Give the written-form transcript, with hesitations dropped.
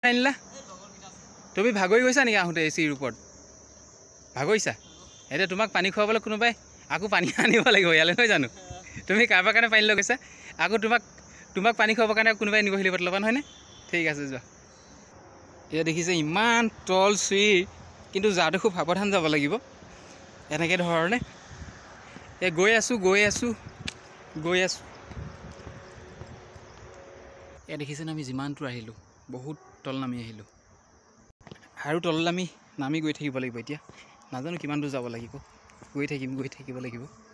আনিলা তুমি ভাগৰি গৈছা নেকি আহোঁতে এ চিৰ ওপৰত ভাগৰিছা এতিয়া তোমাক পানী খুৱাবলৈ কোনোবাই আকৌ পানী আনিব লাগিব ইয়ালৈ নহয় জানো তুমি কাৰোবাৰ কাৰণে পানী লৈ গৈছা আকৌ তোমাক পানী খুৱাবৰ কাৰণে কোনোবাই নিব হেলিকপ্টাৰ ল'বা নহয়নে ঠিক আছে যোৱা এয়া দেখিছে ইমান তল চুই কিন্তু যাওঁতে খুব সাৱধান যাব লাগিব এনেকৈ ধৰণে এই গৈ আছোঁ এয়া দেখিছেনে আমি যিমানটো আহিলোঁ বহুত তল নামি আহিলোঁ আৰু তললৈ আমি নামি গৈ থাকিব লাগিব এতিয়া নাজানো কিমান দূৰ যাব লাগিব গৈ থাকিব লাগিব